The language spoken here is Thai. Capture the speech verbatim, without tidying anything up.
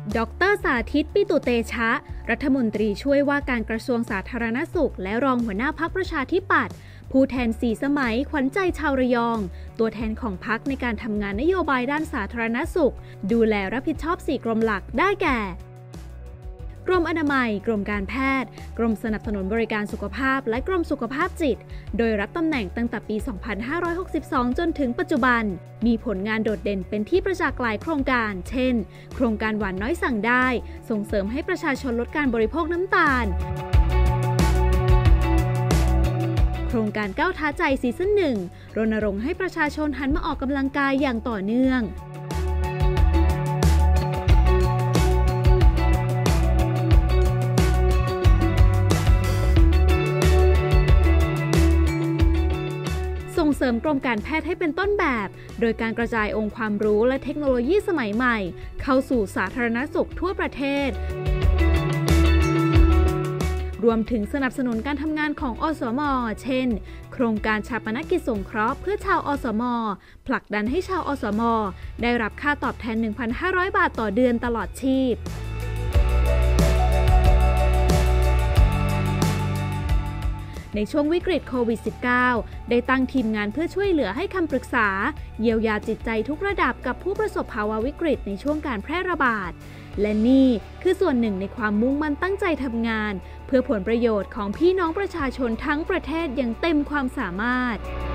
ดร.สาธิต ปิตุเตชะ รัฐมนตรีช่วยว่าการกระทรวงสาธารณสุขและรองหัวหน้าพรรคประชาธิปัตย์ผู้แทนสี่สมัยขวัญใจชาวระยองตัวแทนของพรรคในการทำงานนโยบายด้านสาธารณสุขดูแลรับผิดชอบสี่กรมหลักได้แก่กรมอนามัยกรมการแพทย์กรมสนับสนุนบริการสุขภาพและกรมสุขภาพจิตโดยรับตำแหน่งตั้งแต่ปี สองพันห้าร้อยหกสิบสอง จนถึงปัจจุบันมีผลงานโดดเด่นเป็นที่ประจักษ์หลายโครงการเช่นโครงการหวานน้อยสั่งได้ส่งเสริมให้ประชาชนลดการบริโภคน้ำตาลโครงการก้าวท้าใจซีซั่นหนึ่งรณรงค์ให้ประชาชนหันมาออกกำลังกายอย่างต่อเนื่องส่งเสริมกรมการแพทย์ให้เป็นต้นแบบโดยการกระจายองค์ความรู้และเทคโนโลยีสมัยใหม่เข้าสู่สาธารณสุขทั่วประเทศรวมถึงสนับสนุนการทำงานของอสม.เช่นโครงการฌาปนกิจสงเคราะห์เพื่อชาวอสม.ผลักดันให้ชาวอสม.ได้รับค่าตอบแทน หนึ่งพันห้าร้อย บาทต่อเดือนตลอดชีพในช่วงวิกฤตโควิด สิบเก้า ได้ตั้งทีมงานเพื่อช่วยเหลือให้คำปรึกษาเยียวยาจิตใจทุกระดับกับผู้ประสบภาวะวิกฤตในช่วงการแพร่ระบาดและนี่คือส่วนหนึ่งในความมุ่งมั่นตั้งใจทำงานเพื่อผลประโยชน์ของพี่น้องประชาชนทั้งประเทศอย่างเต็มความสามารถ